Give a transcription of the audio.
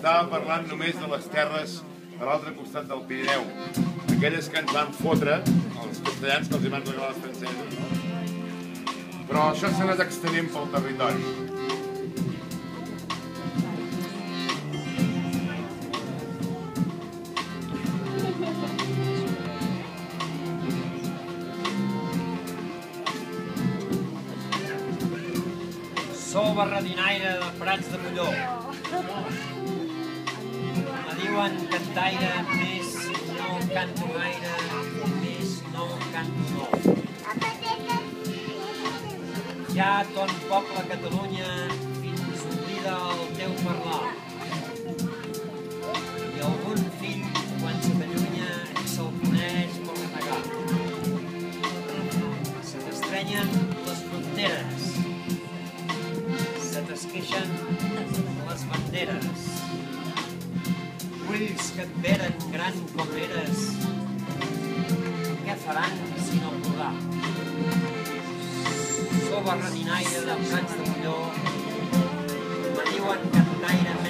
estava parlant només de les terres a l'altre costat del Pirineu, aquelles que ens van fotre, els castellans, que els hi van regalar els francesos, no? Però això s'ha anat extenent pel territori. Sou barredinaire de Prats de Molló. Me diuen cantaire, més no canto gaire, més no canto no. Ja ton poble Catalunya fins oblida el teu parlar. I algun fill, quan se t'allunya, se'l coneix pel negar. Se t'estrenyen les fronteres, se t'esqueixen les banderes. Ulls que et veren gran com eres, què faran si no plorar? Sou barredinaire de Prats de Molló, me diuen cantaire